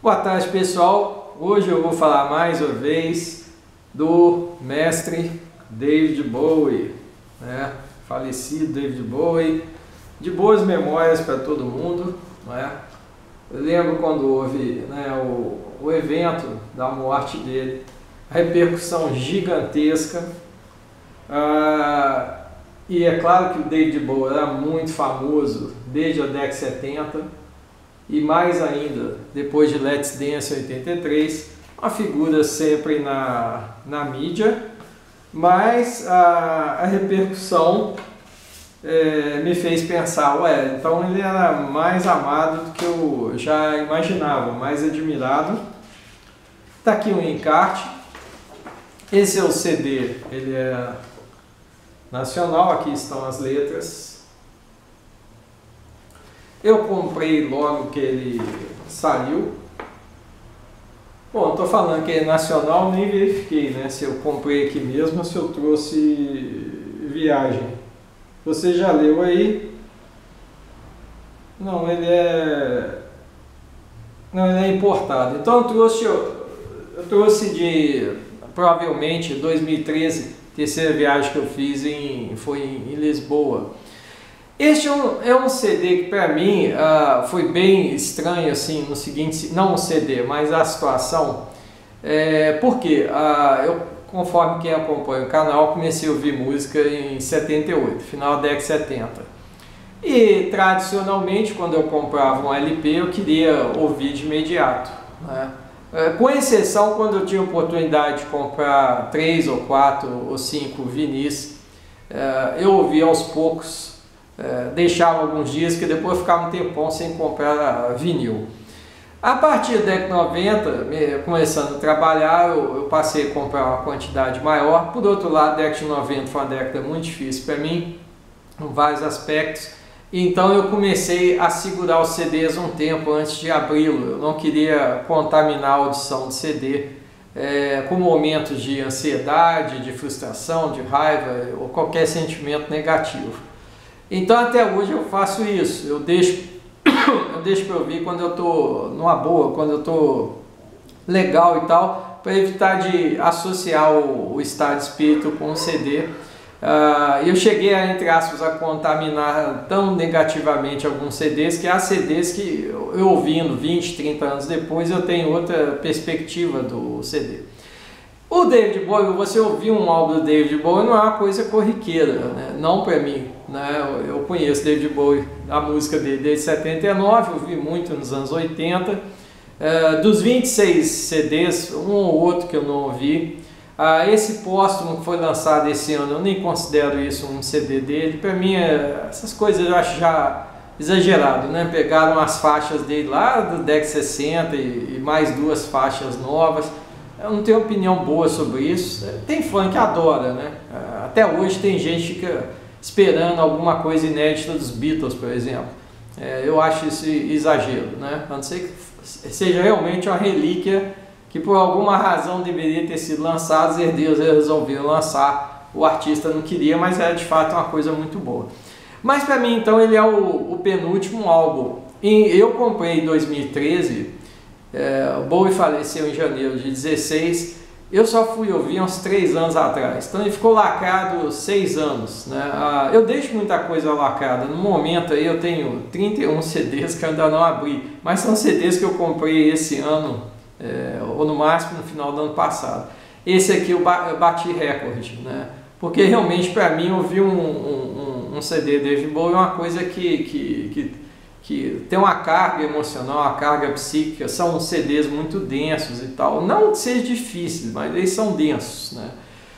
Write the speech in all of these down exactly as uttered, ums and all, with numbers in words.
Boa tarde, pessoal. Hoje eu vou falar mais uma vez do mestre David Bowie, né? Falecido David Bowie, de boas memórias para todo mundo, né? Eu lembro quando houve, né, o, o evento da morte dele, a repercussão gigantesca, ah, e é claro que o David Bowie era muito famoso desde a década de setenta, e mais ainda depois de Let's Dance em oitenta e três, uma figura sempre na, na mídia, mas a, a repercussão é, me fez pensar, ué, então ele era mais amado do que eu já imaginava, mais admirado. Está aqui um encarte, esse é o C D, ele é nacional, aqui estão as letras. Eu comprei logo que ele saiu. Bom, estou falando que é nacional, nem verifiquei, né, se eu comprei aqui mesmo ou se eu trouxe viagem. Você já leu aí? Não, ele é... Não, ele é importado. Então eu trouxe, eu, eu trouxe de, provavelmente, dois mil e treze, terceira viagem que eu fiz em, foi em, em Lisboa. Este é um, é um C D que para mim uh, foi bem estranho, assim, no seguinte, não um C D, mas a situação, é, porque uh, eu, conforme quem acompanha o canal, comecei a ouvir música em setenta e oito, final da década de setenta. E tradicionalmente, quando eu comprava um L P, eu queria ouvir de imediato, né? Com exceção quando eu tinha oportunidade de comprar três ou quatro ou cinco vinis, uh, eu ouvia aos poucos. É, deixava alguns dias que depois ficava um tempão sem comprar vinil. A partir da década de noventa, começando a trabalhar, eu, eu passei a comprar uma quantidade maior. Por outro lado, a década de noventa foi uma década muito difícil para mim, em vários aspectos. Então eu comecei a segurar os C Ds um tempo antes de abri-lo. Eu não queria contaminar a audição do C D é, com momentos de ansiedade, de frustração, de raiva ou qualquer sentimento negativo. Então até hoje eu faço isso, eu deixo, eu deixo para ouvir quando eu estou numa boa, quando eu estou legal e tal, para evitar de associar o, o estado de espírito com o C D. Uh, eu cheguei a, entre aspas, a contaminar tão negativamente alguns C Ds, que há C Ds que eu ouvindo vinte, trinta anos depois eu tenho outra perspectiva do C D. O David Bowie, você ouvir um álbum do David Bowie não é uma coisa corriqueira, né? Não para mim, né? Eu conheço David Bowie, a música dele desde setenta e nove, eu ouvi muito nos anos oitenta. Uh, dos vinte e seis C Ds, um ou outro que eu não ouvi. Uh, esse póstumo que foi lançado esse ano, eu nem considero isso um C D dele. Para mim, é, essas coisas eu acho já exagerado, né? Pegaram as faixas dele lá do década de sessenta e, e mais duas faixas novas. Eu não tenho opinião boa sobre isso. Tem fã que adora, né? Até hoje tem gente que fica esperando alguma coisa inédita dos Beatles, por exemplo. É, eu acho isso exagero, né? A não ser que seja realmente uma relíquia que por alguma razão deveria ter sido lançada, os herdeiros resolveram lançar, o artista não queria, mas era de fato uma coisa muito boa. Mas para mim, então, ele é o, o penúltimo álbum. E eu comprei em dois mil e treze. É, o Bowie faleceu em janeiro de dezesseis, eu só fui ouvir uns três anos atrás, então ele ficou lacrado seis anos, né? Ah, eu deixo muita coisa lacrada, no momento aí eu tenho trinta e um C Ds que eu ainda não abri, mas são C Ds que eu comprei esse ano, é, ou no máximo no final do ano passado. Esse aqui eu bati recorde, né? Porque realmente para mim ouvir um, um, um C D David Bowie é uma coisa que, que, que que tem uma carga emocional, uma carga psíquica, são C Ds muito densos e tal. Não que seja difícil, mas eles são densos, né?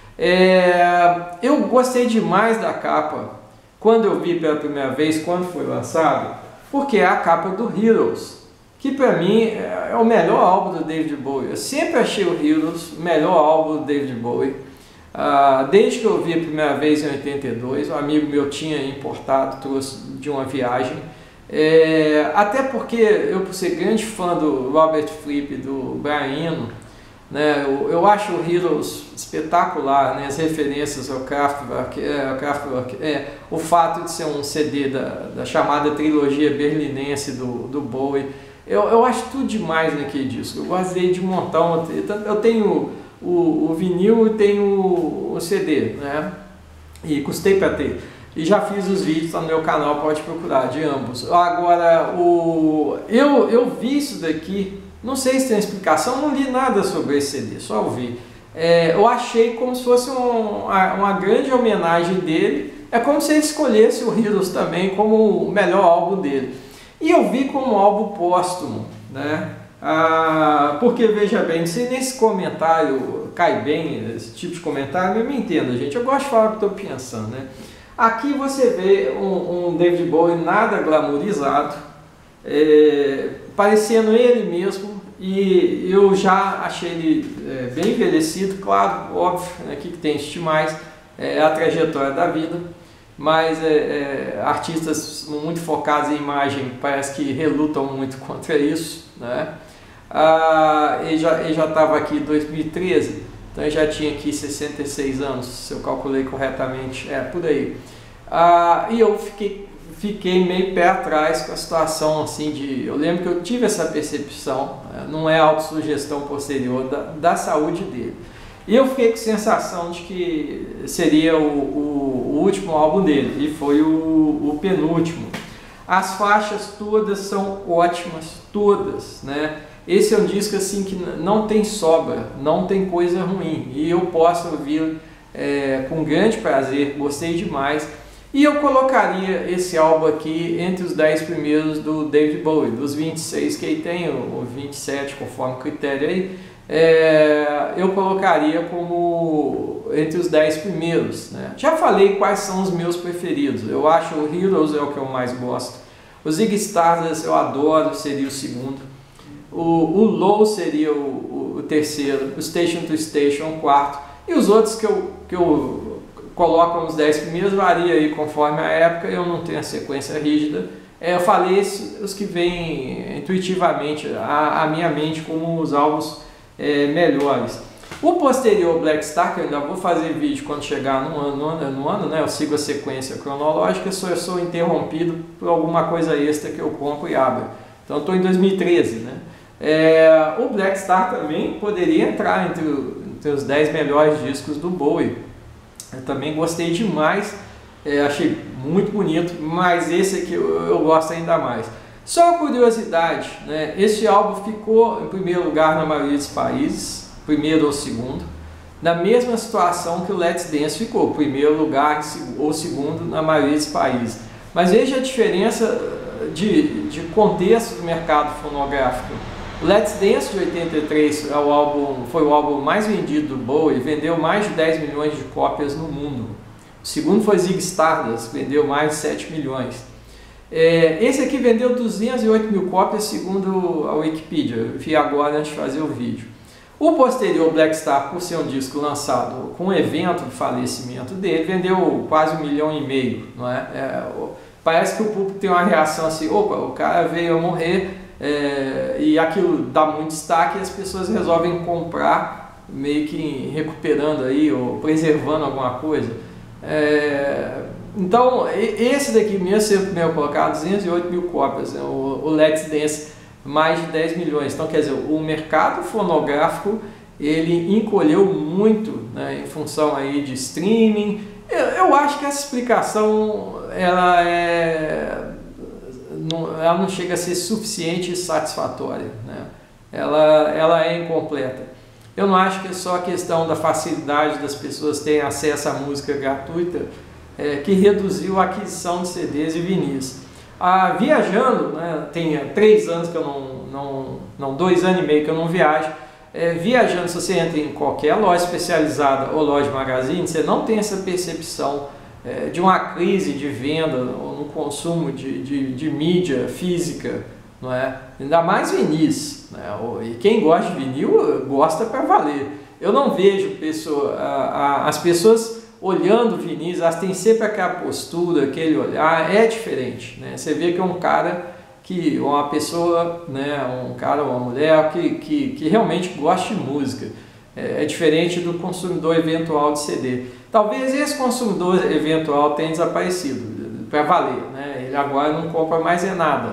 É, eu gostei demais da capa quando eu vi pela primeira vez, quando foi lançado, porque é a capa do Heroes, que para mim é o melhor álbum do David Bowie. Eu sempre achei o Heroes o melhor álbum do David Bowie. Uh, desde que eu vi a primeira vez em oitenta e dois, um amigo meu tinha importado, trouxe de uma viagem. É, até porque eu, por ser grande fã do Robert Fripp e do Brian Eno, né, eu, eu acho o Heroes espetacular, né, as referências ao Kraftwerk, é, ao Kraftwerk é, o fato de ser um C D da, da chamada trilogia berlinense do, do Bowie, Eu, eu acho tudo demais naquele disco. Eu gostei de montar um... Eu tenho o, o vinil e tenho o, o C D, né? E custei para ter. E já fiz os vídeos lá no meu canal, pode procurar, de ambos. Agora, o, eu, eu vi isso daqui, não sei se tem explicação, não li nada sobre esse C D, só ouvi. É, eu achei como se fosse um, uma grande homenagem dele. É como se ele escolhesse o Heroes também como o melhor álbum dele. E eu vi como um álbum póstumo, né? Ah, porque, veja bem, se nesse comentário cai bem, esse tipo de comentário, eu me entendo, gente. Eu gosto de falar o que estou pensando, né? Aqui você vê um, um David Bowie nada glamourizado, é, parecendo ele mesmo, e eu já achei ele é, bem envelhecido, claro, óbvio, né, aqui que tem este mais, é a trajetória da vida, mas é, é, artistas muito focados em imagem parece que relutam muito contra isso, né? Ah, ele já ele já estava aqui em dois mil e treze, então ele já tinha aqui sessenta e seis anos, se eu calculei corretamente, é por aí. Ah, e eu fiquei, fiquei meio pé atrás com a situação assim de... Eu lembro que eu tive essa percepção, não é autossugestão posterior, da, da saúde dele. E eu fiquei com a sensação de que seria o, o, o último álbum dele, e foi o, o penúltimo. As faixas todas são ótimas, todas, né? Esse é um disco assim que não tem sobra, não tem coisa ruim, e eu posso ouvir é, com grande prazer, gostei demais. E eu colocaria esse álbum aqui entre os dez primeiros do David Bowie, dos vinte e seis que ele tem, ou vinte e sete conforme o critério aí, é, eu colocaria como entre os dez primeiros, né? Já falei quais são os meus preferidos, eu acho o Heroes é o que eu mais gosto, o Ziggy Stardust eu adoro, seria o segundo. O, o Low seria o, o, o terceiro, o Station to Station o quarto, e os outros que eu, que eu coloco nos dez primeiros varia aí conforme a época, eu não tenho a sequência rígida. É, eu falei esses, os que vêm intuitivamente à, à minha mente como os álbuns é, melhores. O posterior Black Star, que eu ainda vou fazer vídeo quando chegar no ano, no ano, no ano né? Eu sigo a sequência cronológica, só eu sou interrompido por alguma coisa extra que eu compro e abro. Então estou em dois mil e treze, né? É, o Black Star também poderia entrar entre, o, entre os dez melhores discos do Bowie. Eu também gostei demais, é, achei muito bonito, mas esse aqui eu, eu gosto ainda mais. Só uma curiosidade, né? Esse álbum ficou em primeiro lugar na maioria dos países, primeiro ou segundo, na mesma situação que o Let's Dance ficou, primeiro lugar ou segundo na maioria dos países. Mas veja a diferença de, de contexto do mercado fonográfico. O Let's Dance de oitenta e três é o álbum, foi o álbum mais vendido do Bowie, vendeu mais de dez milhões de cópias no mundo. O segundo foi Ziggy Stardust, vendeu mais de sete milhões. É, esse aqui vendeu duzentas e oito mil cópias segundo a Wikipedia, eu vi agora antes de fazer o vídeo. O posterior Black Star, por ser um disco lançado com o evento de falecimento dele, vendeu quase um milhão e meio. Não é? É, parece que o público tem uma reação assim, opa, o cara veio a morrer, é, e aquilo dá muito destaque e as pessoas resolvem comprar, meio que recuperando aí ou preservando alguma coisa. É, então, esse daqui mesmo, ser o primeiro colocado, duzentas e oito mil cópias, né? o, o Let's Dance, mais de dez milhões. Então, quer dizer, o mercado fonográfico, ele encolheu muito, né, em função aí de streaming. Eu, eu acho que essa explicação, ela é... Não, ela não chega a ser suficiente e satisfatória, né? ela, ela é incompleta. Eu não acho que é só a questão da facilidade das pessoas terem acesso à música gratuita é, que reduziu a aquisição de C Ds e vinis. Ah, viajando, né, tem três anos que eu não, não, não, dois anos e meio que eu não viajo, é, viajando, se você entra em qualquer loja especializada ou loja de magazine, você não tem essa percepção de uma crise de venda ou no consumo de, de, de mídia física, não é? Ainda mais vinis, né? E quem gosta de vinil gosta para valer. Eu não vejo pessoa, a, a, as pessoas olhando vinis, elas têm sempre aquela postura, aquele olhar, é diferente, né? Você vê que é um cara, que, uma pessoa, né? um cara ou uma mulher que, que, que realmente gosta de música. É, é diferente do consumidor eventual de C D. Talvez esse consumidor eventual tenha desaparecido, para valer, né? Ele agora não compra mais é nada.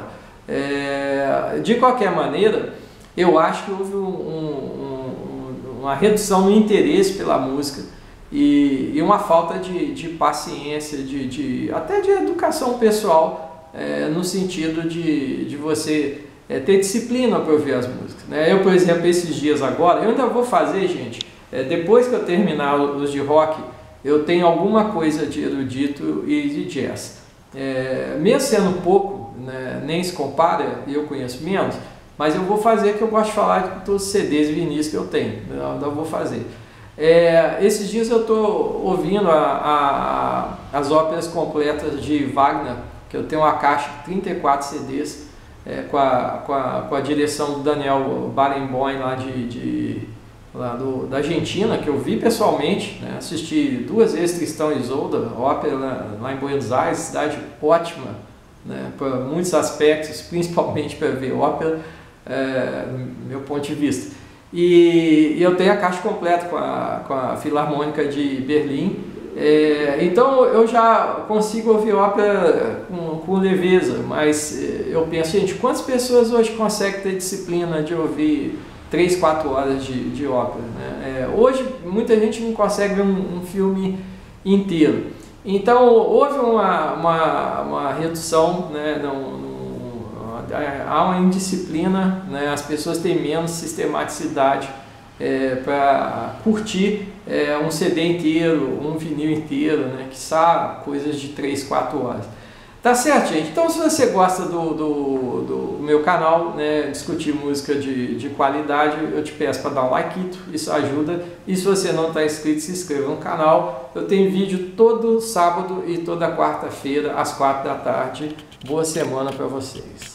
É, de qualquer maneira, eu acho que houve um, um, uma redução no interesse pela música e, e uma falta de, de paciência, de, de, até de educação pessoal, é, no sentido de, de você é, ter disciplina para ouvir as músicas, né? Eu, por exemplo, esses dias agora, eu ainda vou fazer, gente, é, depois que eu terminar os de rock, eu tenho alguma coisa de erudito e de jazz. É, mesmo sendo pouco, né, nem se compara, eu conheço menos, mas eu vou fazer, que eu gosto de falar de todos os C Ds e vinis que eu tenho, eu ainda vou fazer. É, esses dias eu estou ouvindo a, a, as óperas completas de Wagner, que eu tenho uma caixa de trinta e quatro C Ds, é, com, a, com, a, com a direção do Daniel Barenboim lá, de, de, lá do, da Argentina, que eu vi pessoalmente, né, assisti duas vezes Tristão e Isolda, ópera lá, lá em Buenos Aires, cidade ótima, né, para muitos aspectos, principalmente para ver ópera, é, do meu ponto de vista. E, e eu tenho a caixa completa com a, com a Filarmônica de Berlim, é, então eu já consigo ouvir ópera com, com leveza, mas eu penso, gente, quantas pessoas hoje conseguem ter disciplina de ouvir três, quatro horas de, de ópera, né? É, hoje muita gente não consegue ver um, um filme inteiro. Então houve uma, uma, uma redução, né, não, não, há uma indisciplina, né, as pessoas têm menos sistematicidade é, para curtir é, um C D inteiro, um vinil inteiro, né, que são coisas de três, quatro horas. Tá certo, gente? Então, se você gosta do, do, do meu canal, né, discutir música de, de qualidade, eu te peço para dar um like, isso ajuda. E se você não está inscrito, se inscreva no canal. Eu tenho vídeo todo sábado e toda quarta-feira, às quatro da tarde. Boa semana para vocês.